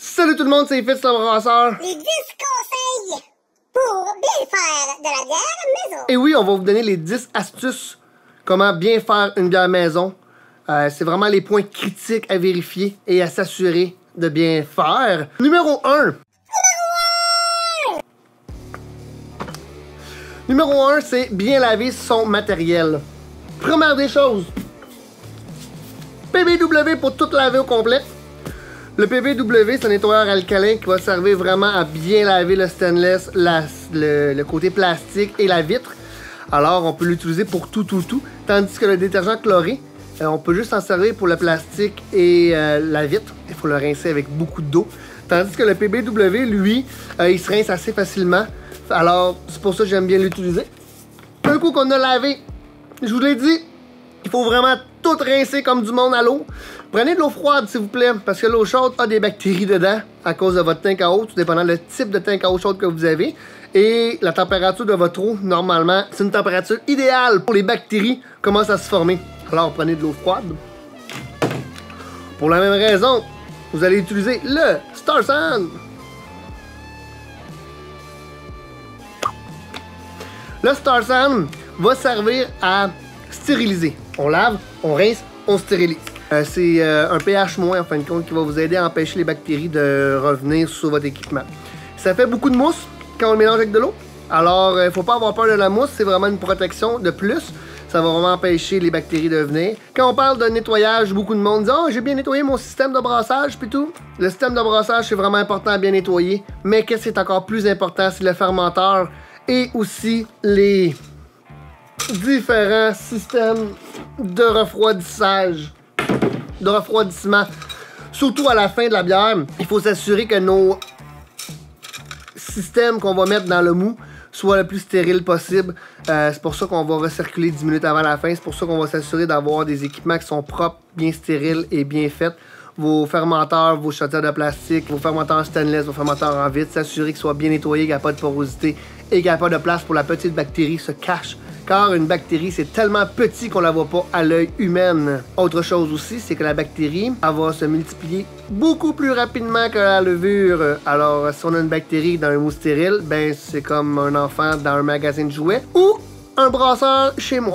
Salut tout le monde, c'est Fitz le brasseur. Les 10 conseils pour bien faire de la bière maison. Et oui, on va vous donner les 10 astuces comment bien faire une bière maison. C'est vraiment les points critiques à vérifier et à s'assurer de bien faire. Numéro 1. Numéro 1, c'est bien laver son matériel. Première des choses, PBW pour tout laver au complet. Le PBW, c'est un nettoyeur alcalin qui va servir vraiment à bien laver le stainless, le côté plastique et la vitre. Alors, on peut l'utiliser pour tout. Tandis que le détergent chloré, on peut juste s'en servir pour le plastique et la vitre. Il faut le rincer avec beaucoup d'eau. Tandis que le PBW, lui, il se rince assez facilement. Alors, c'est pour ça que j'aime bien l'utiliser. Un coup qu'on a lavé, je vous l'ai dit, il faut vraiment tout rincer comme du monde à l'eau. Prenez de l'eau froide, s'il vous plaît, parce que l'eau chaude a des bactéries dedans à cause de votre tank à eau, tout dépendant du type de tank à eau chaude que vous avez. Et la température de votre eau, normalement, c'est une température idéale pour les bactéries commencent à se former. Alors, prenez de l'eau froide. Pour la même raison, vous allez utiliser le Star San. Le Star San va servir à stériliser. On lave, on rince, on stérilise. C'est un pH moins en fin de compte qui va vous aider à empêcher les bactéries de revenir sur votre équipement. Ça fait beaucoup de mousse quand on le mélange avec de l'eau. Alors, il ne faut pas avoir peur de la mousse, c'est vraiment une protection de plus. Ça va vraiment empêcher les bactéries de venir. Quand on parle de nettoyage, beaucoup de monde dit « Oh, j'ai bien nettoyé mon système de brassage, puis tout. » Le système de brassage, c'est vraiment important à bien nettoyer. Mais qu'est-ce qui est encore plus important, c'est le fermenteur et aussi les différents systèmes de refroidissage, de refroidissement. Surtout à la fin de la bière, il faut s'assurer que nos systèmes qu'on va mettre dans le mou soient le plus stérile possible. C'est pour ça qu'on va recirculer 10 minutes avant la fin. C'est pour ça qu'on va s'assurer d'avoir des équipements qui sont propres, bien stériles et bien faits. Vos fermenteurs, vos chaudières de plastique, vos fermenteurs stainless, vos fermenteurs en vitre, s'assurer qu'ils soient bien nettoyés, qu'il n'y a pas de porosité et qu'il n'y a pas de place pour la petite bactérie se cache. Car une bactérie, c'est tellement petit qu'on la voit pas à l'œil humain. Autre chose aussi, c'est que la bactérie, elle va se multiplier beaucoup plus rapidement que la levure. Alors, si on a une bactérie dans un mou stérile, ben c'est comme un enfant dans un magasin de jouets ou un brasseur chez moi.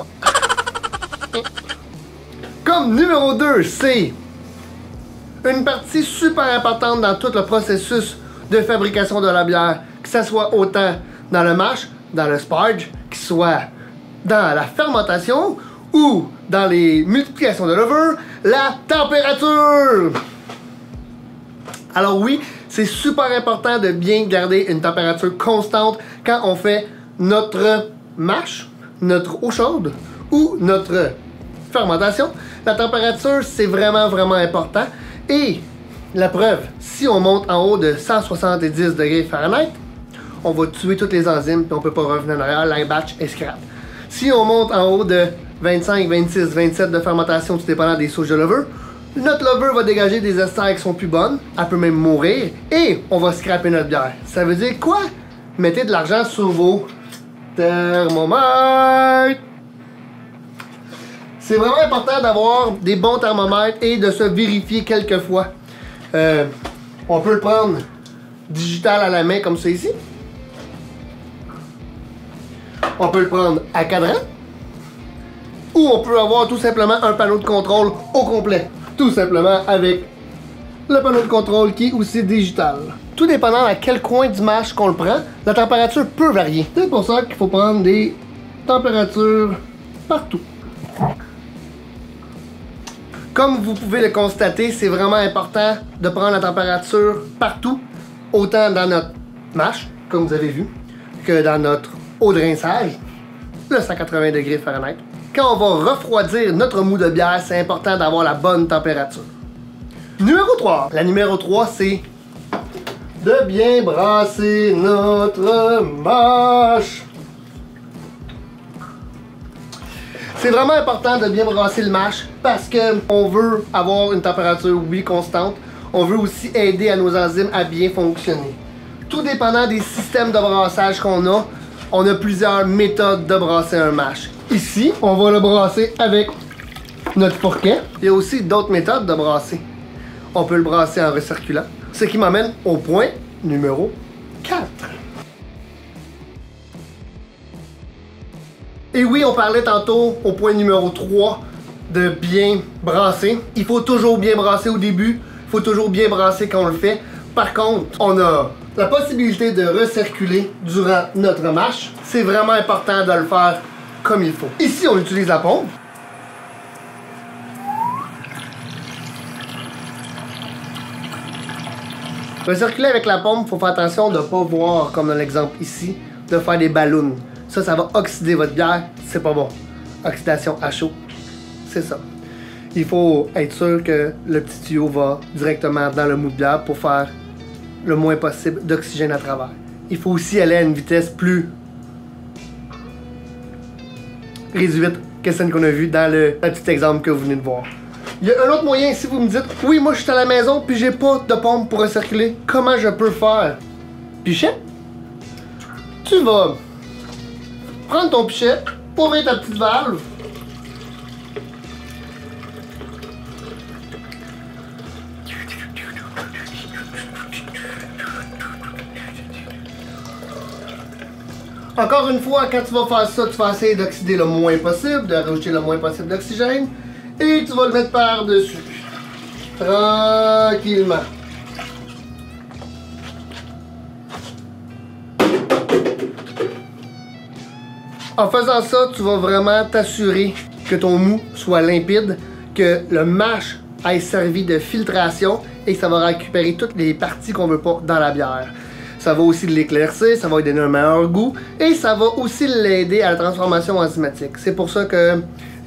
Comme numéro 2, c'est une partie super importante dans tout le processus de fabrication de la bière, que ce soit autant dans le mash, dans le sparge, que ce soit dans la fermentation ou dans les multiplications de levure, la température. Alors oui, c'est super important de bien garder une température constante quand on fait notre mash, notre eau chaude ou notre fermentation. La température, c'est vraiment important. Et la preuve, si on monte en haut de 170 degrés Fahrenheit, on va tuer toutes les enzymes et on ne peut pas revenir en arrière, la batch est scrap. Si on monte en haut de 25, 26, 27 de fermentation, tout dépendant des souches de levure, notre levure va dégager des esters qui sont plus bonnes, elle peut même mourir, et on va scraper notre bière. Ça veut dire quoi? Mettez de l'argent sur vos thermomètres. C'est vraiment important d'avoir des bons thermomètres et de se vérifier quelques fois. On peut le prendre digital à la main comme ça ici. On peut le prendre à cadran. Ou on peut avoir tout simplement un panneau de contrôle au complet. Tout simplement avec le panneau de contrôle qui est aussi digital. Tout dépendant à quel coin du mash qu'on le prend, la température peut varier. C'est pour ça qu'il faut prendre des températures partout. Comme vous pouvez le constater, c'est vraiment important de prendre la température partout, autant dans notre mash, comme vous avez vu, que dans notre eau de rinçage, le 180 degrés Fahrenheit. Quand on va refroidir notre mou de bière, c'est important d'avoir la bonne température. Numéro 3. La numéro 3, c'est de bien brasser notre mash. C'est vraiment important de bien brasser le mash parce qu'on veut avoir une température, oui, constante. On veut aussi aider à nos enzymes à bien fonctionner. Tout dépendant des systèmes de brassage qu'on a, on a plusieurs méthodes de brasser un mash. Ici, on va le brasser avec notre fourquet. Il y a aussi d'autres méthodes de brasser. On peut le brasser en recirculant. Ce qui m'amène au point numéro 4. Et oui, on parlait tantôt au point numéro 3 de bien brasser. Il faut toujours bien brasser au début, il faut toujours bien brasser quand on le fait. Par contre, on a la possibilité de recirculer durant notre mâche. C'est vraiment important de le faire comme il faut. Ici, on utilise la pompe. Recirculer avec la pompe, il faut faire attention de ne pas voir, comme dans l'exemple ici, de faire des ballons. Ça va oxyder votre bière, c'est pas bon. Oxydation à chaud, c'est ça. Il faut être sûr que le petit tuyau va directement dans le mou de bière pour faire le moins possible d'oxygène à travers. Il faut aussi aller à une vitesse plus réduite que celle qu'on a vue dans le petit exemple que vous venez de voir. Il y a un autre moyen, si vous me dites, oui, moi je suis à la maison puis j'ai pas de pompe pour recirculer, comment je peux faire? Pichet? Tu vas prendre ton pichet, ouvrir ta petite valve. Encore une fois, quand tu vas faire ça, tu vas essayer d'oxyder le moins possible, de rajouter le moins possible d'oxygène, et tu vas le mettre par-dessus. Tranquillement. En faisant ça, tu vas vraiment t'assurer que ton mou soit limpide, que le mash ait servi de filtration et que ça va récupérer toutes les parties qu'on veut pas dans la bière. Ça va aussi l'éclaircir, ça va lui donner un meilleur goût et ça va aussi l'aider à la transformation enzymatique. C'est pour ça que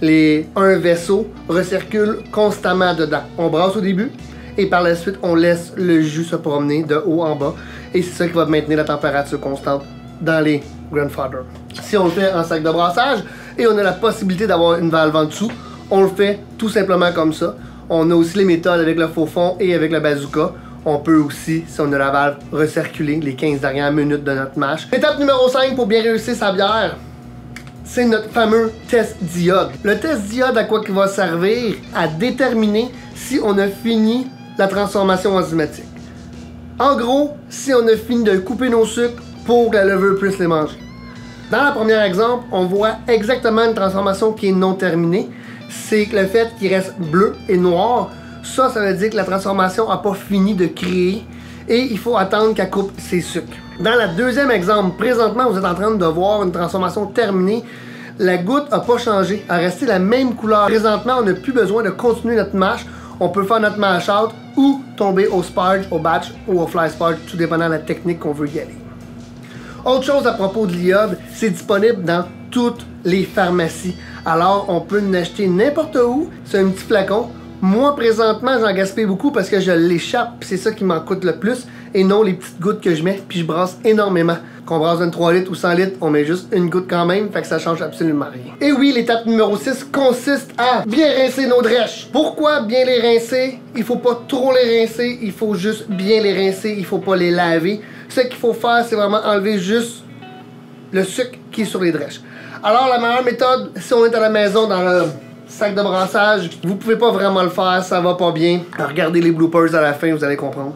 un vaisseau recircule constamment dedans. On brasse au début et par la suite on laisse le jus se promener de haut en bas et c'est ça qui va maintenir la température constante dans les Grandfather. Si on le fait en sac de brassage et on a la possibilité d'avoir une valve en dessous, on le fait tout simplement comme ça. On a aussi les méthodes avec le faux fond et avec le bazooka. On peut aussi, si on a la valve, recirculer les 15 dernières minutes de notre mash. Étape numéro 5 pour bien réussir sa bière, c'est notre fameux test d'iode. Le test d'iode, à quoi il va servir? À déterminer si on a fini la transformation enzymatique. En gros, si on a fini de couper nos sucres pour que la levure puisse les manger. Dans le premier exemple, on voit exactement une transformation qui est non terminée. C'est le fait qu'il reste bleu et noir. Ça veut dire que la transformation n'a pas fini de créer et il faut attendre qu'elle coupe ses sucres. Dans le deuxième exemple, présentement, vous êtes en train de voir une transformation terminée. La goutte n'a pas changé, elle a resté la même couleur. Présentement, on n'a plus besoin de continuer notre mash. On peut faire notre mash out ou tomber au sparge, au batch ou au fly sparge, tout dépendant de la technique qu'on veut y aller. Autre chose à propos de l'iode, c'est disponible dans toutes les pharmacies. Alors, on peut l'acheter n'importe où. C'est un petit flacon. Moi, présentement, j'en gaspille beaucoup parce que je l'échappe, c'est ça qui m'en coûte le plus, et non les petites gouttes que je mets, puis je brasse énormément. Qu'on brasse 23 litres ou 100 litres, on met juste une goutte quand même, fait que ça change absolument rien. Et oui, l'étape numéro 6 consiste à bien rincer nos drèches. Pourquoi bien les rincer? Il faut pas trop les rincer, il faut juste bien les rincer, il faut pas les laver. Ce qu'il faut faire, c'est vraiment enlever juste le sucre qui est sur les drèches. Alors, la meilleure méthode, si on est à la maison dans le sac de brassage, vous pouvez pas vraiment le faire, ça va pas bien. Regardez les bloopers à la fin, vous allez comprendre.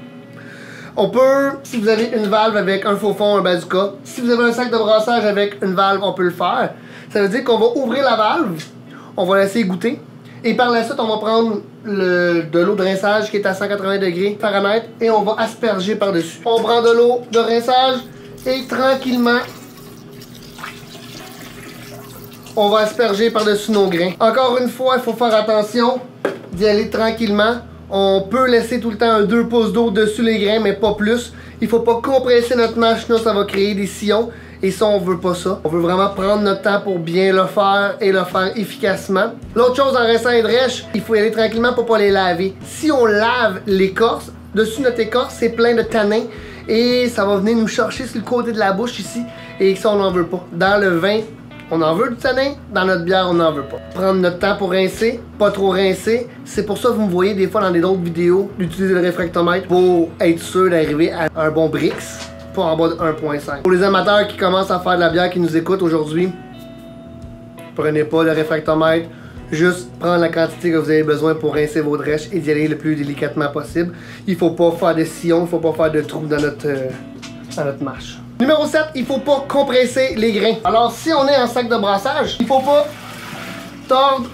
On peut, si vous avez une valve avec un faux fond, un bazooka, si vous avez un sac de brassage avec une valve, on peut le faire. Ça veut dire qu'on va ouvrir la valve, on va laisser goûter, et par la suite, on va prendre de l'eau de rinçage qui est à 180 degrés Fahrenheit et on va asperger par-dessus. On prend de l'eau de rinçage et tranquillement, on va asperger par-dessus nos grains. Encore une fois, il faut faire attention d'y aller tranquillement. On peut laisser tout le temps un 2 pouces d'eau dessus les grains, mais pas plus. Il faut pas compresser notre mash, sinon ça va créer des sillons. Et ça, on veut pas ça. On veut vraiment prendre notre temps pour bien le faire et le faire efficacement. L'autre chose, en restant les drèches, il faut y aller tranquillement pour pas les laver. Si on lave l'écorce, dessus notre écorce, c'est plein de tanins. Et ça va venir nous chercher sur le côté de la bouche ici. Et ça, on n'en veut pas. Dans le vin, on en veut du tanin, dans notre bière, on n'en veut pas. Prendre notre temps pour rincer, pas trop rincer. C'est pour ça que vous me voyez des fois dans d'autres vidéos d'utiliser le réfractomètre pour être sûr d'arriver à un bon Brix, pas en bas de 1.5. Pour les amateurs qui commencent à faire de la bière, qui nous écoutent aujourd'hui, prenez pas le réfractomètre Juste prendre la quantité que vous avez besoin pour rincer vos drèches et d'y aller le plus délicatement possible. Il faut pas faire de sillons, il faut pas faire de trous dans notre mâche. Numéro 7, il faut pas compresser les grains. Alors si on est en sac de brassage, il faut pas tordre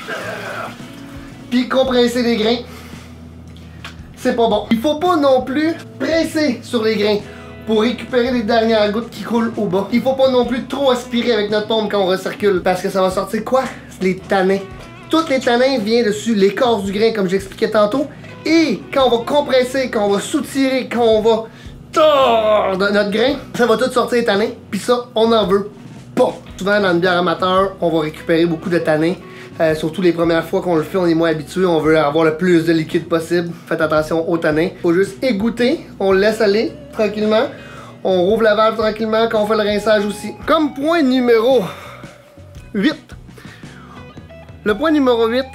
puis compresser les grains. C'est pas bon. Il faut pas non plus presser sur les grains pour récupérer les dernières gouttes qui coulent au bas. Il faut pas non plus trop aspirer avec notre pompe quand on recircule parce que ça va sortir quoi? Les tanins. Tous les tanins viennent dessus l'écorce du grain comme j'expliquais tantôt. Et quand on va compresser, quand on va soutirer, quand on va tordre notre grain, ça va tout sortir les tanins. Puis ça, on en veut pas. Souvent dans une bière amateur, on va récupérer beaucoup de tanins. Surtout les premières fois qu'on le fait, on est moins habitué, on veut avoir le plus de liquide possible. Faites attention aux tanins. Faut juste égoutter, on le laisse aller tranquillement. On rouvre la valve tranquillement quand on fait le rinçage aussi. Comme point numéro 8. Le point numéro 8,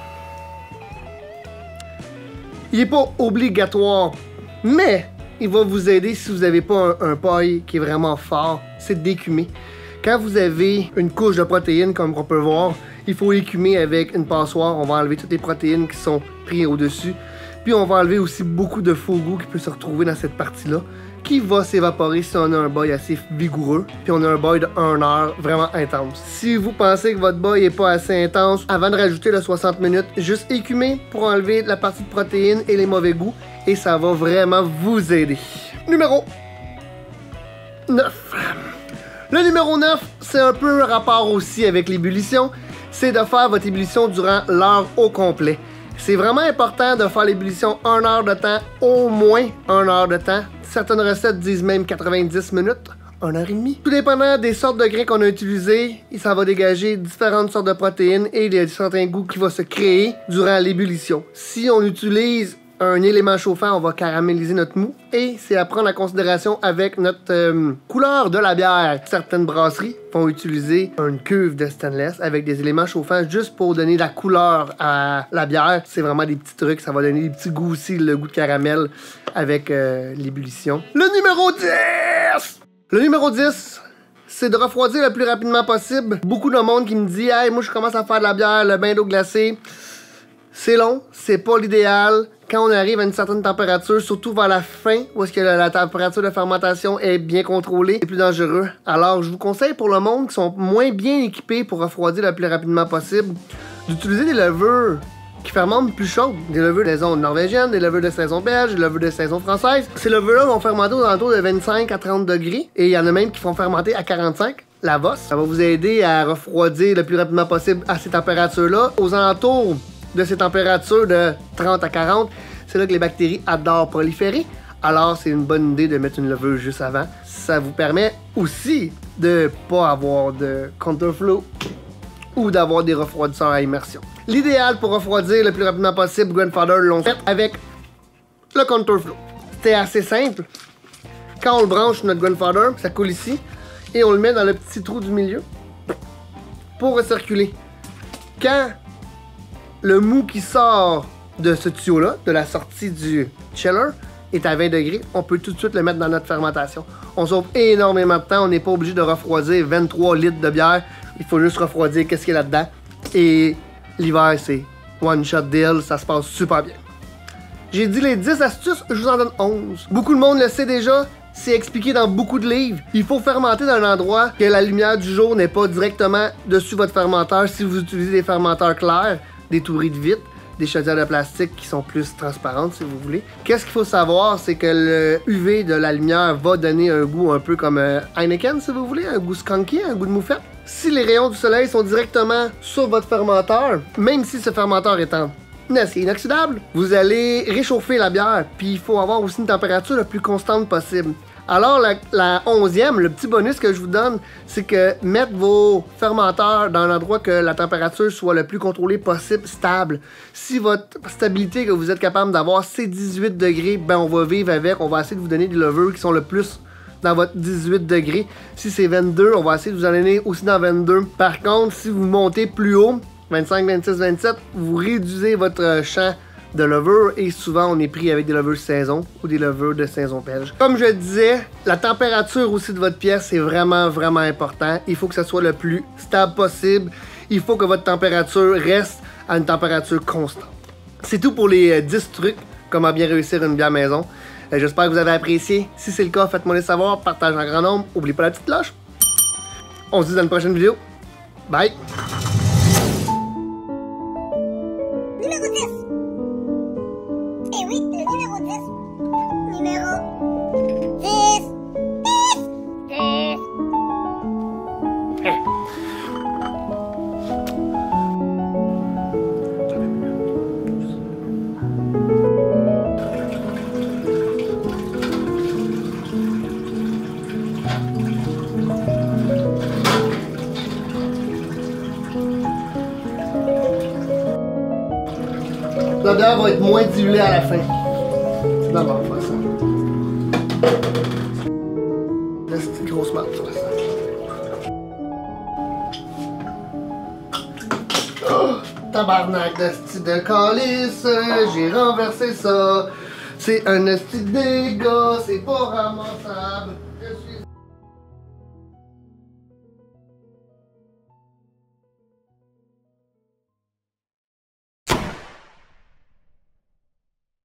il n'est pas obligatoire, mais il va vous aider si vous n'avez pas un paille qui est vraiment fort, c'est d'écumer. Quand vous avez une couche de protéines, comme on peut voir, il faut écumer avec une passoire. On va enlever toutes les protéines qui sont prises au-dessus. Puis on va enlever aussi beaucoup de faux goût qui peut se retrouver dans cette partie-là, qui va s'évaporer si on a un boil assez vigoureux, puis on a un boil de 1 heure vraiment intense. Si vous pensez que votre boil n'est pas assez intense, avant de rajouter le 60 minutes, juste écumer pour enlever la partie de protéines et les mauvais goûts, et ça va vraiment vous aider. Numéro 9. Le numéro 9, c'est un peu un rapport aussi avec l'ébullition, c'est de faire votre ébullition durant l'heure au complet. C'est vraiment important de faire l'ébullition 1 heure de temps, au moins 1 heure de temps. Certaines recettes disent même 90 minutes, 1 heure et demie. Tout dépendant des sortes de grains qu'on a utilisés, ça va dégager différentes sortes de protéines et des certains goûts qui vont se créer durant l'ébullition. Si on utilise un élément chauffant, on va caraméliser notre mou et c'est à prendre en considération avec notre couleur de la bière. Certaines brasseries vont utiliser une cuve de stainless avec des éléments chauffants juste pour donner la couleur à la bière. C'est vraiment des petits trucs, ça va donner des petits goûts aussi, le goût de caramel avec l'ébullition. Le numéro 10! Le numéro 10, c'est de refroidir le plus rapidement possible. Beaucoup de monde qui me dit « Hey, moi je commence à faire de la bière, le bain d'eau glacée. » C'est long, c'est pas l'idéal. Quand on arrive à une certaine température, surtout vers la fin, où est-ce que la température de fermentation est bien contrôlée, c'est plus dangereux. Alors, je vous conseille pour le monde qui sont moins bien équipés pour refroidir le plus rapidement possible, d'utiliser des levures qui fermentent plus chaudes. Des levures de saison norvégienne, des levures de saison belge, des levures de saison française. Ces levures-là vont fermenter aux alentours de 25 à 30 degrés, et il y en a même qui font fermenter à 45. La Voss, ça va vous aider à refroidir le plus rapidement possible à ces températures-là. Aux alentours de ces températures de 30 à 40, c'est là que les bactéries adorent proliférer. Alors, c'est une bonne idée de mettre une levure juste avant. Ça vous permet aussi de pas avoir de counterflow ou d'avoir des refroidisseurs à immersion. L'idéal pour refroidir le plus rapidement possible, Grandfather l'ont fait avec le counterflow. C'était assez simple. Quand on le branche, notre Grandfather, ça coule ici, et on le met dans le petit trou du milieu pour recirculer. Quand le mou qui sort de ce tuyau-là, de la sortie du chiller, est à 20 degrés, on peut tout de suite le mettre dans notre fermentation. On sauve énormément de temps, on n'est pas obligé de refroidir 23 litres de bière, il faut juste refroidir qu'est-ce qu'il y a là-dedans. Et l'hiver, c'est one shot deal, ça se passe super bien. J'ai dit les 10 astuces, je vous en donne 11. Beaucoup de monde le sait déjà, c'est expliqué dans beaucoup de livres. Il faut fermenter dans un endroit que la lumière du jour n'est pas directement dessus votre fermenteur si vous utilisez des fermenteurs clairs, des touris de vitre, des chaudières de plastique qui sont plus transparentes si vous voulez. Qu'est-ce qu'il faut savoir, c'est que le UV de la lumière va donner un goût un peu comme Heineken si vous voulez, un goût skunky, un goût de moufette. Si les rayons du soleil sont directement sur votre fermenteur, même si ce fermenteur est en acier inoxydable, vous allez réchauffer la bière, puis il faut avoir aussi une température la plus constante possible. Alors, la 11e, le petit bonus que je vous donne, c'est que mettre vos fermenteurs dans un endroit que la température soit le plus contrôlée possible, stable. Si votre stabilité que vous êtes capable d'avoir, c'est 18 degrés, ben on va vivre avec, on va essayer de vous donner des levures qui sont le plus dans votre 18 degrés. Si c'est 22, on va essayer de vous en donner aussi dans 22. Par contre, si vous montez plus haut, 25, 26, 27, vous réduisez votre champ de levure et souvent on est pris avec des levures saison ou des levures de saison belge. Comme je disais, la température aussi de votre pièce est vraiment important. Il faut que ça soit le plus stable possible. il faut que votre température reste à une température constante. C'est tout pour les 10 trucs, comment bien réussir une bière maison. J'espère que vous avez apprécié. Si c'est le cas, faites-moi les savoir, partagez en grand nombre, n'oubliez pas la petite cloche. On se dit dans une prochaine vidéo. Bye! Numéro 10. Eh oui, le numéro 10. Numéro 10. 10. 10. La bière va être moins diluée à la fin. C'est d'abord faire ça. Là, c'est une grosse marque, ça. Oh, tabarnak de style de calice, j'ai renversé ça. C'est un style de dégât, c'est pas ramassable. Je suis